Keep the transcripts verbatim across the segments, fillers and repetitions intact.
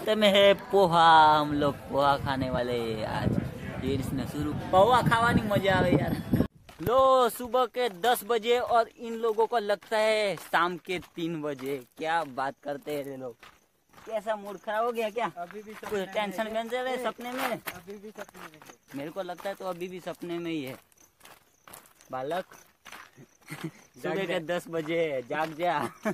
रास्ते में है पोहा, हम लोग पोहा खाने वाले आज। ये इसने शुरू पोहा खावानी मजा आवे यार। लो सुबह के दस बजे और इन लोगों को लगता है शाम के तीन बजे। क्या बात करते हैं ये लोग, कैसा मूड खराब हो गया क्या? अभी भी कुछ टेंशन वेंशन है सपने में? अभी भी सपने में है। मेरे को लगता है तो अभी भी सपने में ही है बालक। सुबह के दस बजे जाग जा।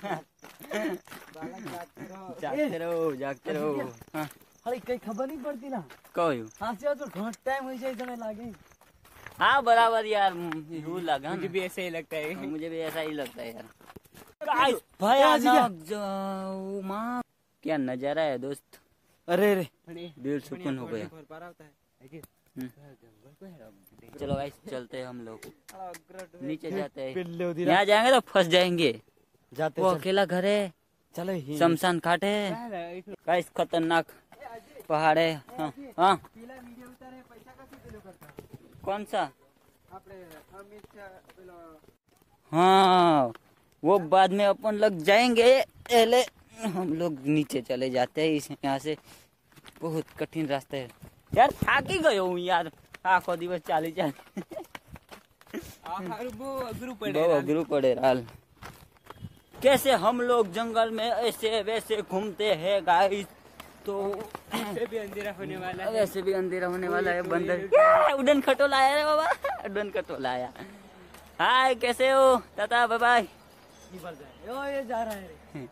जागते रहो जागते रहो। हाँ अरे कई खबर नहीं पड़ती ना कहू हाँ से तो घंट टाइम हो जाए समय लागे। हाँ बराबर यार, यू लगा मुझे भी ऐसा ही लगता है। मुझे भी ऐसा ही लगता है यार। भयानक जाओ माँ, क्या नजारा है दोस्त। अरे अरे दिल सुकून हो गया। चलो गाइस चलते हैं हम लोग, नीचे जाते हैं। यहाँ जाएंगे तो फंस जाएंगे। जाते वो अकेला घर है, चलो शमशान घाट है गाइस, खतरनाक पहाड़ है। हाँ हाँ कौन सा? हाँ वो बाद में अपन लग जाएंगे, पहले हम लोग नीचे चले जाते हैं। इस यहाँ से बहुत कठिन रास्ता है यार, थाक ही गए हूँ यार आखो दिवस चाली चाली। अगरू पड़े राल। कैसे हम लोग जंगल में ऐसे वैसे घूमते हैं गाइस, तो वैसे भी अंधेरा होने वाला है। वैसे भी अंधेरा होने वाला है। बंदर उड़न खटोला आया रे बाबा, उड़न खटोला आया। हाय कैसे हो ताता, बाय बाय। ये जा रहा है।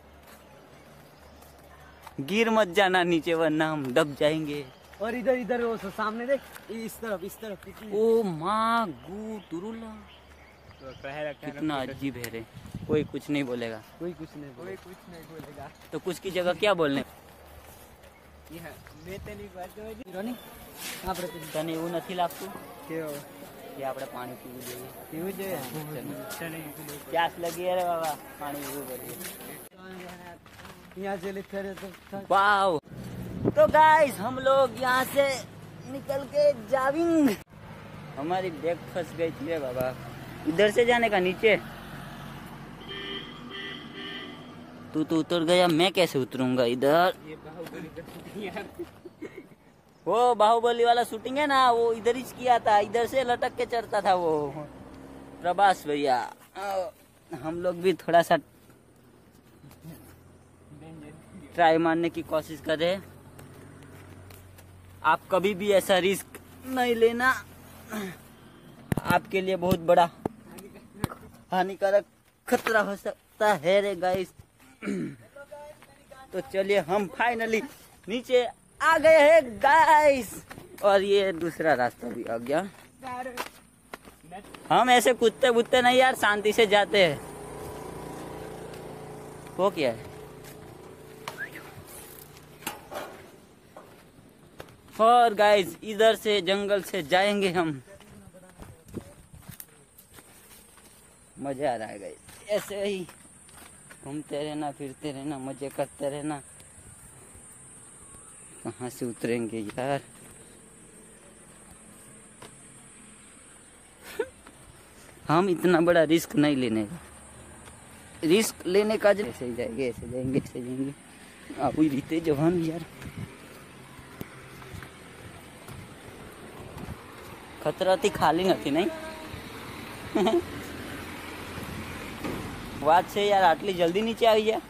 गिर मत जाना नीचे वरना हम दब जाएंगे। और इधर इधर वो सामने देख, इस तरफ इस तरफ। ओ माँ गु तुरुला, कितना अजीब है रे। कोई कुछ नहीं बोलेगा, कोई कुछ नहीं कोई कुछ नहीं बोलेगा। तो कुछ की जगह क्या बोलने? તને એવું નથી લાગતું કે આપણે પાણી પીવું જોઈએ? પીવું જોઈએ, પ્યાસ લગી અરે બાબા, પાણી પીવું પડે। यहाँ से लिखे तो वाव। तो गाइस हम लोग यहाँ से निकल के जाएंगे। हमारी बैग फंस गई थी रे बाबा। इधर से जाने का नीचे? तू तो उतर गया, मैं कैसे उतरूंगा इधर? वो बाहुबली वाला शूटिंग है ना, वो इधर ही किया था, इधर से लटक के चढ़ता था वो प्रभास भैया। हम लोग भी थोड़ा सा ट्राई मारने की कोशिश कर रहे। आप कभी भी ऐसा रिस्क नहीं लेना, आपके लिए बहुत बड़ा हानिकारक खतरा हो सकता है रे गाइस। तो चलिए हम फाइनली नीचे आ गए हैं गाइस, और ये दूसरा रास्ता भी आ गया। हम ऐसे कूदते कूदते नहीं यार, शांति से जाते हैं। वो क्या है? और गाइस इधर से जंगल से जाएंगे हम। मजा आ रहा है गाइस, ऐसे ही घूमते रहना, फिरते रहना, मजे करते रहना। कहाँ से उतरेंगे यार? हम इतना बड़ा रिस्क नहीं लेने का, रिस्क लेने का जो ऐसे ही जाएंगे, ऐसे जाएंगे, ऐसे जाएंगे। आप ही रीते जवान यार, खतराती खाली नहीं नहीं। વાત છે યાર, આટલી જલ્દી નીચે આવી ગયા?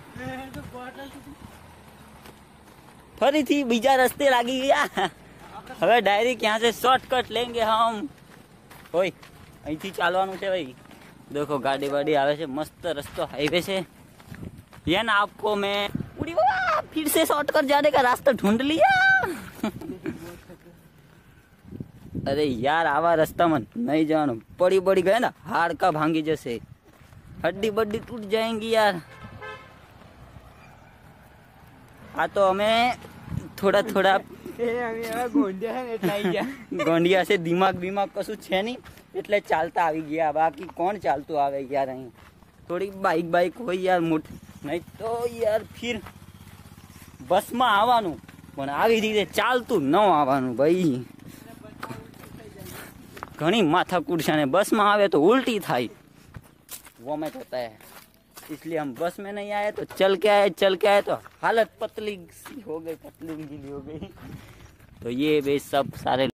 ફરીથી બીજા રસ્તે લાગી ગયા। હવે ડાયરેક્ટ यहाँ से शॉर्टकट लेंगे हम। ओए અહીંથી ચાલવાનું છે ભાઈ। देखो गाड़ी वाड़ी आवे છે, मस्त रस्तो हाईवे से। ये ना आपको मैं उड़ी बाबा फिर से शॉर्टकट जाने का रास्ता ढूंढ लिया। अरे यार आवा रास्ता में नहीं जानो, पड़ी पड़ी गए ना हाड़ का भांगी जैसे, हड्डी बड्डी टूट जाएंगी यार। आ तो हमें थोड़ा थोड़ा गोंडिया से दिमाग बिमाग कशु छे नहीं, એટલે ચાલતા આવી ગયા। બાકી કોણ ચાલતું આવે યાર? અહીં થોડી બાઈક બાઈક હોય યાર મોટી, નહીં તો યાર फिर બસમાં આવવાનું, પણ આવી રીતે ચાલતું ન આવવાનું ભાઈ। ઘણી માથાકૂટ છે, ને બસમાં આવે તો ઉલટી થાય, વોમિટ होता है। इसलिए हम बस में नहीं आए, तो चल के आए। चल के आए तो हालत पतली सी हो गई, पतली गीली हो गई। तो ये वे सब सारे